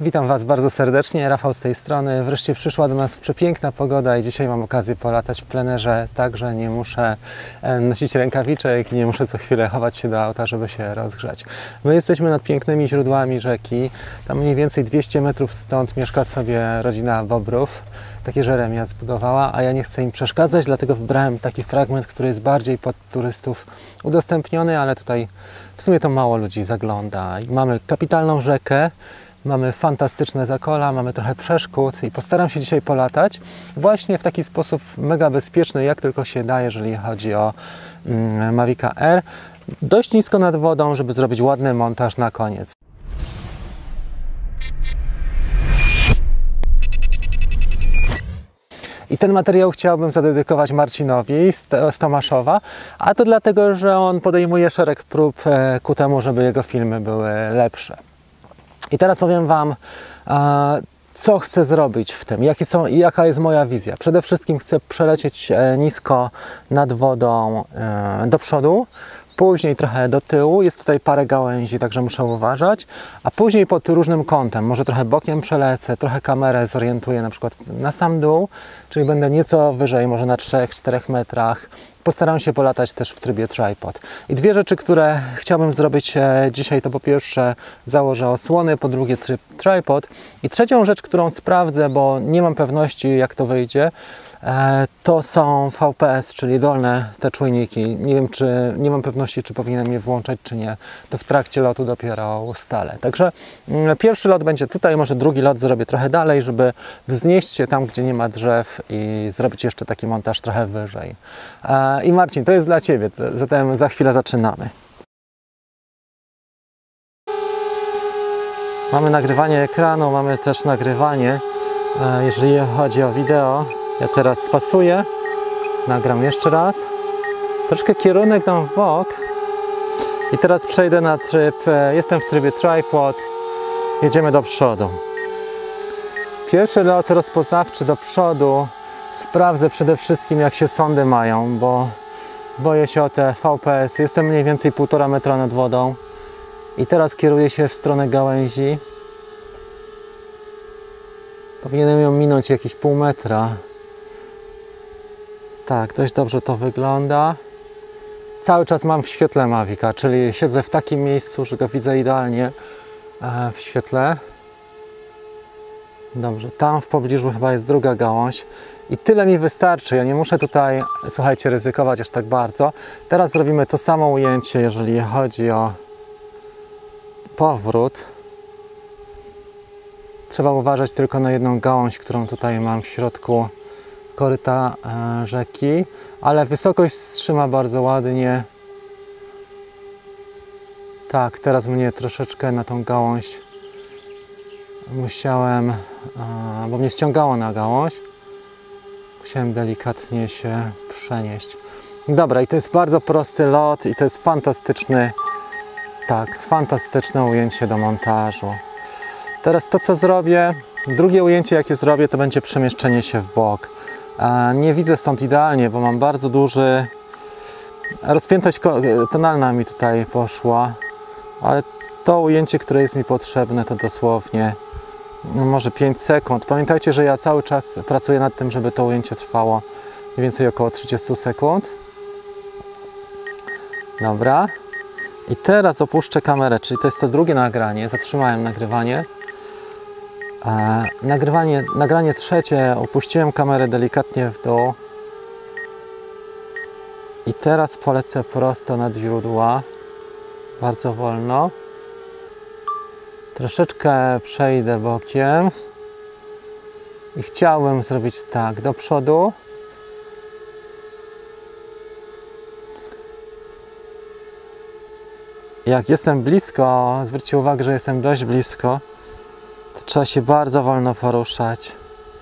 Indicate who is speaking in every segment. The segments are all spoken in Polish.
Speaker 1: Witam Was bardzo serdecznie, Rafał z tej strony. Wreszcie przyszła do nas przepiękna pogoda i dzisiaj mam okazję polatać w plenerze, tak że nie muszę nosić rękawiczek, nie muszę co chwilę chować się do auta, żeby się rozgrzać. My jesteśmy nad pięknymi źródłami rzeki. Tam mniej więcej 200 metrów stąd mieszka sobie rodzina Bobrów. Takie żeremia zbudowała, a ja nie chcę im przeszkadzać, dlatego wybrałem taki fragment, który jest bardziej pod turystów udostępniony, ale tutaj w sumie to mało ludzi zagląda. I mamy kapitalną rzekę, mamy fantastyczne zakola, mamy trochę przeszkód i postaram się dzisiaj polatać właśnie w taki sposób mega bezpieczny, jak tylko się da, jeżeli chodzi o Mavica Air. Dość nisko nad wodą, żeby zrobić ładny montaż na koniec. I ten materiał chciałbym zadedykować Marcinowi z Tomaszowa, a to dlatego, że on podejmuje szereg prób ku temu, żeby jego filmy były lepsze. I teraz powiem Wam, co chcę zrobić w tym, jaka jest moja wizja. Przede wszystkim chcę przelecieć nisko nad wodą do przodu, później trochę do tyłu, jest tutaj parę gałęzi, także muszę uważać, a później pod różnym kątem, może trochę bokiem przelecę, trochę kamerę zorientuję na przykład na sam dół, czyli będę nieco wyżej, może na 3-4 metrach. Postaram się polatać też w trybie tripod. I dwie rzeczy, które chciałbym zrobić dzisiaj, to po pierwsze założę osłony, po drugie tryb tripod. I trzecią rzecz, którą sprawdzę, bo nie mam pewności, jak to wyjdzie, to są VPS, czyli dolne te czujniki. Nie mam pewności, czy powinienem je włączać, czy nie. To w trakcie lotu dopiero ustalę. Także pierwszy lot będzie tutaj, może drugi lot zrobię trochę dalej, żeby wznieść się tam, gdzie nie ma drzew i zrobić jeszcze taki montaż trochę wyżej. I Marcin, to jest dla Ciebie, zatem za chwilę zaczynamy. Mamy nagrywanie ekranu, mamy też nagrywanie, jeżeli chodzi o wideo. Ja teraz spasuję, nagram jeszcze raz, troszkę kierunek dam w bok i teraz przejdę na tryb, jestem w trybie tripod, jedziemy do przodu. Pierwszy lot rozpoznawczy do przodu, sprawdzę przede wszystkim, jak się sondy mają, bo boję się o te VPS, jestem mniej więcej 1,5 metra nad wodą i teraz kieruję się w stronę gałęzi. Powinienem ją minąć jakieś 0,5 metra. Tak, dość dobrze to wygląda. Cały czas mam w świetle Mavica, czyli siedzę w takim miejscu, że go widzę idealnie w świetle. Dobrze, tam w pobliżu chyba jest druga gałąź i tyle mi wystarczy. Ja nie muszę tutaj, słuchajcie, ryzykować aż tak bardzo. Teraz zrobimy to samo ujęcie, jeżeli chodzi o powrót. Trzeba uważać tylko na jedną gałąź, którą tutaj mam w środku koryta rzeki, ale wysokość trzyma bardzo ładnie. Tak, teraz mnie troszeczkę na tą gałąź musiałem, bo mnie ściągało na gałąź, musiałem delikatnie się przenieść. Dobra, i to jest bardzo prosty lot i to jest fantastyczny, tak, fantastyczne ujęcie do montażu. Teraz to, co zrobię, drugie ujęcie, jakie zrobię, to będzie przemieszczenie się w bok. Nie widzę stąd idealnie, bo mam bardzo duży... Rozpiętość tonalna mi tutaj poszła, ale to ujęcie, które jest mi potrzebne, to dosłownie może 5 sekund. Pamiętajcie, że ja cały czas pracuję nad tym, żeby to ujęcie trwało mniej więcej około 30 sekund. Dobra. I teraz opuszczę kamerę, czyli to jest to drugie nagranie. Zatrzymałem nagrywanie. Nagranie trzecie, opuściłem kamerę delikatnie w dół i teraz polecę prosto nad źródła, bardzo wolno, troszeczkę przejdę bokiem i chciałbym zrobić tak, do przodu, jak jestem blisko, zwróćcie uwagę, że jestem dość blisko, to trzeba się bardzo wolno poruszać.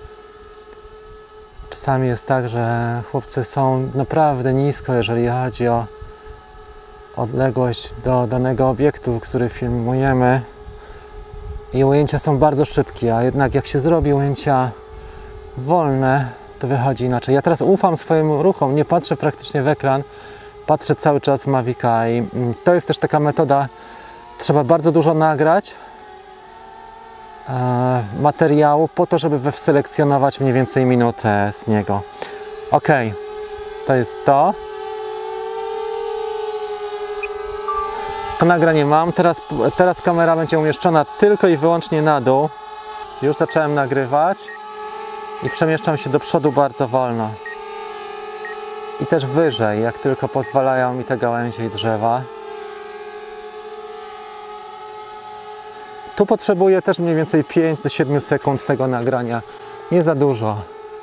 Speaker 1: Czasami jest tak, że chłopcy są naprawdę nisko, jeżeli chodzi o odległość do danego obiektu, który filmujemy. I ujęcia są bardzo szybkie, a jednak jak się zrobi ujęcia wolne, to wychodzi inaczej. Ja teraz ufam swoim ruchom, nie patrzę praktycznie w ekran, patrzę cały czas w Mavica i to jest też taka metoda, trzeba bardzo dużo nagrać, materiału po to, żeby wyselekcjonować mniej więcej minutę z niego. Ok, to jest to. To nagranie mam. Teraz kamera będzie umieszczona tylko i wyłącznie na dół. Już zacząłem nagrywać i przemieszczam się do przodu bardzo wolno. I też wyżej, jak tylko pozwalają mi te gałęzie i drzewa. Tu potrzebuję też mniej więcej 5 do 7 sekund tego nagrania. Nie za dużo.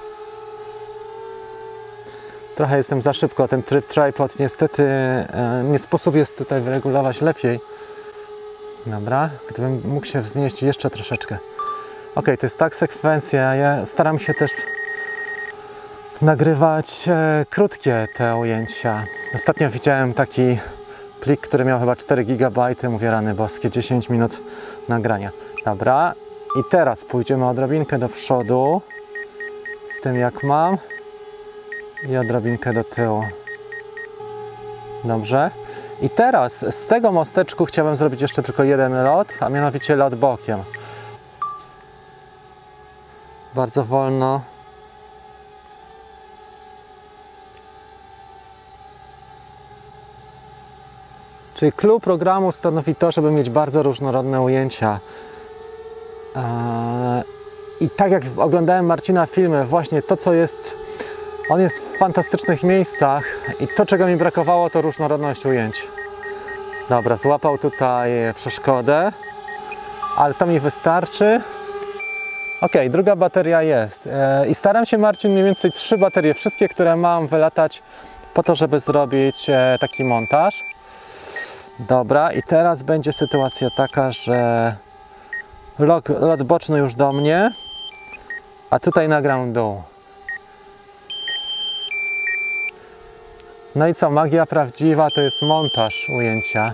Speaker 1: Trochę jestem za szybko, ten tryb tripod niestety nie sposób jest tutaj wyregulować lepiej. Dobra, gdybym mógł się wznieść jeszcze troszeczkę. Ok, to jest tak sekwencja, ja staram się też nagrywać krótkie te ujęcia. Ostatnio widziałem taki plik, który miał chyba 4 GB, mówię rany boskie, 10 minut nagrania. Dobra, i teraz pójdziemy odrobinkę do przodu z tym jak mam i odrobinkę do tyłu. Dobrze. I teraz z tego mosteczku chciałbym zrobić jeszcze tylko jeden lot, a mianowicie lot bokiem. Bardzo wolno. Czyli clue programu stanowi to, żeby mieć bardzo różnorodne ujęcia. I tak jak oglądałem Marcina filmy, właśnie to co jest, on jest w fantastycznych miejscach i to czego mi brakowało to różnorodność ujęć. Dobra, złapał tutaj przeszkodę, ale to mi wystarczy. Ok, druga bateria jest i staram się, Marcin, mniej więcej 3 baterie, wszystkie które mam, wylatać po to, żeby zrobić taki montaż. Dobra, i teraz będzie sytuacja taka, że lot boczny już do mnie, a tutaj nagram dół. No i co, magia prawdziwa to jest montaż ujęcia.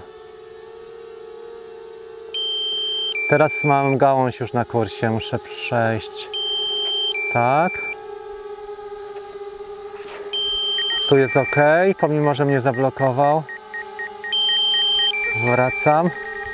Speaker 1: Teraz mam gałąź już na kursie, muszę przejść. Tak. Tu jest ok, pomimo że mnie zablokował. Wracam.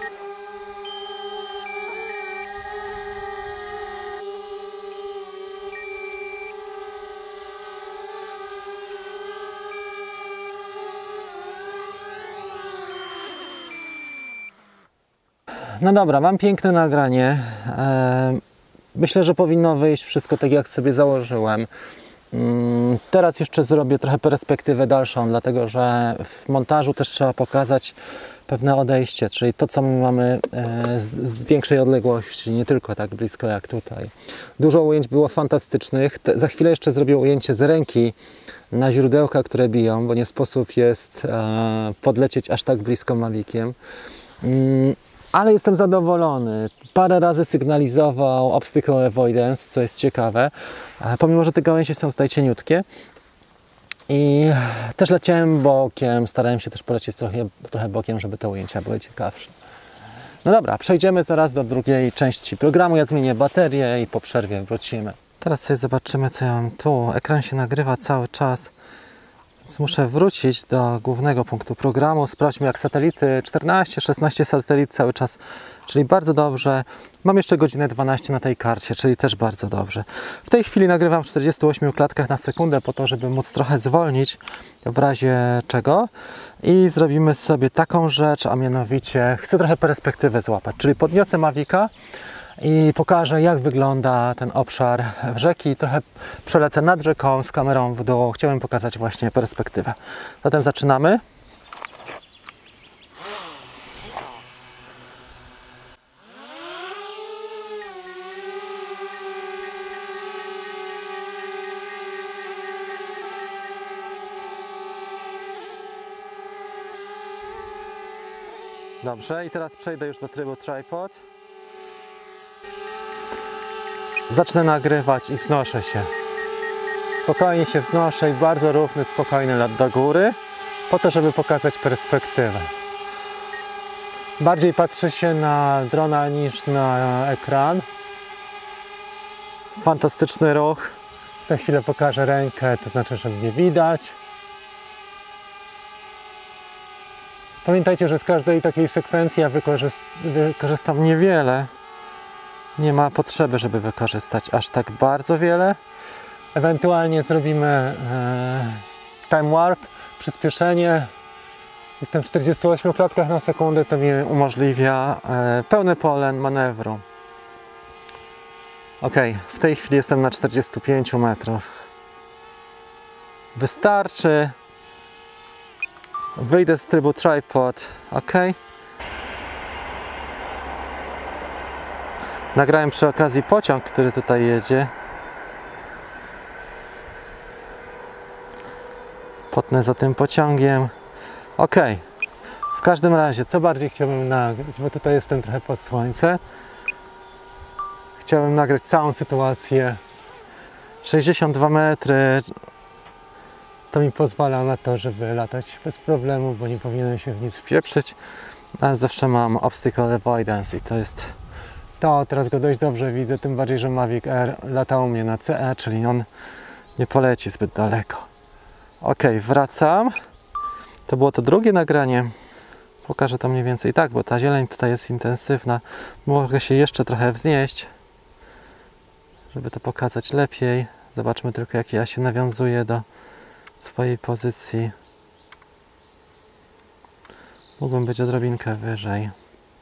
Speaker 1: No dobra, mam piękne nagranie. Myślę, że powinno wyjść wszystko tak, jak sobie założyłem. Teraz jeszcze zrobię trochę perspektywę dalszą, dlatego że w montażu też trzeba pokazać pewne odejście, czyli to, co my mamy z większej odległości, nie tylko tak blisko jak tutaj. Dużo ujęć było fantastycznych. Za chwilę jeszcze zrobię ujęcie z ręki na źródełka, które biją, bo nie sposób jest podlecieć aż tak blisko Maviciem. Ale jestem zadowolony. Parę razy sygnalizował obstacle avoidance, co jest ciekawe, pomimo że te gałęzie są tutaj cieniutkie. I też leciałem bokiem, starałem się też polecieć trochę bokiem, żeby te ujęcia były ciekawsze. No dobra, przejdziemy zaraz do drugiej części programu. Ja zmienię baterię i po przerwie wrócimy. Teraz sobie zobaczymy, co ja mam tu. Ekran się nagrywa cały czas. Więc muszę wrócić do głównego punktu programu. Sprawdźmy, jak satelity, 14-16 satelit cały czas, czyli bardzo dobrze. Mam jeszcze godzinę 12 na tej karcie, czyli też bardzo dobrze. W tej chwili nagrywam w 48 klatkach na sekundę po to, żeby móc trochę zwolnić w razie czego. I zrobimy sobie taką rzecz, a mianowicie chcę trochę perspektywę złapać, czyli podniosę Mavica i pokażę, jak wygląda ten obszar rzeki. Trochę przelecę nad rzeką z kamerą w dół. Chciałem pokazać właśnie perspektywę. Zatem zaczynamy. Dobrze, i teraz przejdę już do trybu tripod. Zacznę nagrywać i wznoszę się. Spokojnie się wznoszę i bardzo równy, spokojny lot do góry, po to, żeby pokazać perspektywę. Bardziej patrzy się na drona niż na ekran. Fantastyczny ruch. Za chwilę pokażę rękę, to znaczy, że mnie widać. Pamiętajcie, że z każdej takiej sekwencji ja wykorzystam niewiele. nie ma potrzeby, żeby wykorzystać aż tak bardzo wiele. Ewentualnie zrobimy time warp, przyspieszenie. Jestem w 48 klatkach na sekundę, to mi umożliwia pełne pole manewru. Ok, w tej chwili jestem na 45 metrów. Wystarczy. Wyjdę z trybu tripod. Ok. Nagrałem przy okazji pociąg, który tutaj jedzie. Potnę za tym pociągiem. Ok. W każdym razie, co bardziej chciałbym nagrać, bo tutaj jestem trochę pod słońce. Chciałem nagrać całą sytuację. 62 metry. To mi pozwala na to, żeby latać bez problemu, bo nie powinienem się w nic wpieprzyć. Ale zawsze mam obstacle avoidance i to jest to. Teraz go dość dobrze widzę, tym bardziej, że Mavic Air lata u mnie na CE, czyli on nie poleci zbyt daleko. Ok, wracam. To było to drugie nagranie. Pokażę to mniej więcej tak, bo ta zieleń tutaj jest intensywna. Mogę się jeszcze trochę wznieść, żeby to pokazać lepiej. Zobaczmy tylko, jak ja się nawiązuję do swojej pozycji. Mógłbym być odrobinkę wyżej.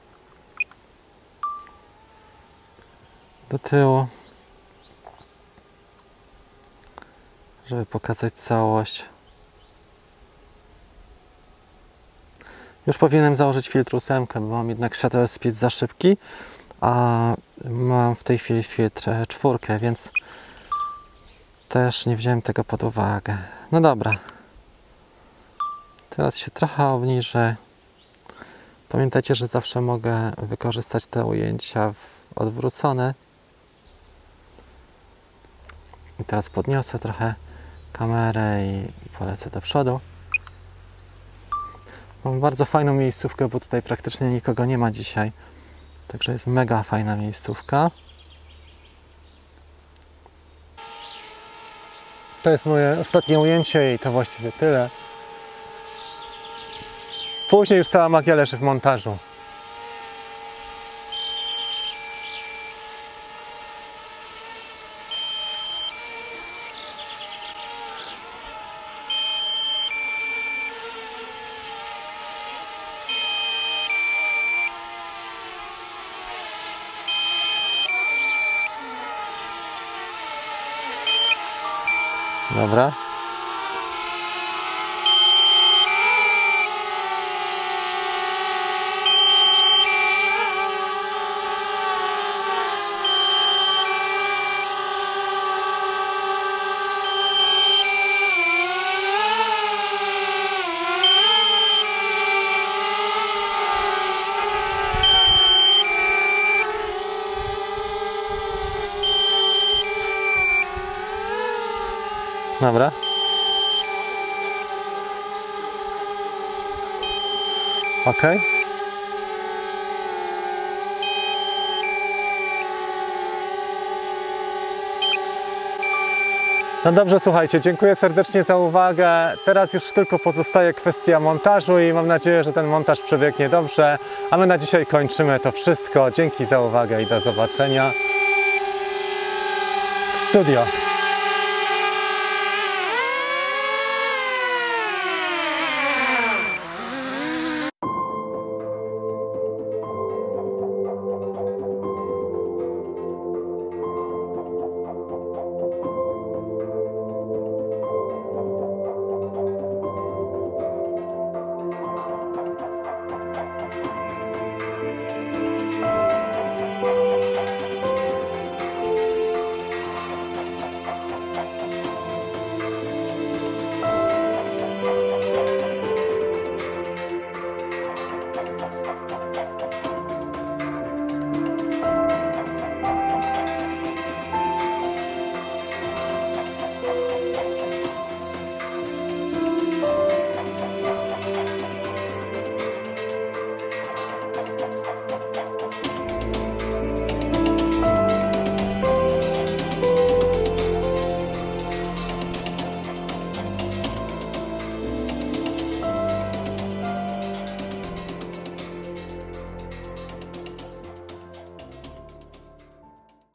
Speaker 1: Do tyłu, żeby pokazać całość. Już powinienem założyć filtr 8, bo mam jednak shutter speed za szybki, a mam w tej chwili filtr 4, więc też nie wziąłem tego pod uwagę. No dobra. Teraz się trochę obniżę. Pamiętajcie, że zawsze mogę wykorzystać te ujęcia odwrócone. I teraz podniosę trochę kamerę i polecę do przodu. Mam bardzo fajną miejscówkę, bo tutaj praktycznie nikogo nie ma dzisiaj. Także jest mega fajna miejscówka. To jest moje ostatnie ujęcie i to właściwie tyle. Później już cała magia leży w montażu. Dobra. Dobra. Ok. No dobrze, słuchajcie, dziękuję serdecznie za uwagę. Teraz już tylko pozostaje kwestia montażu i mam nadzieję, że ten montaż przebiegnie dobrze. A my na dzisiaj kończymy to wszystko. Dzięki za uwagę i do zobaczenia. Studio.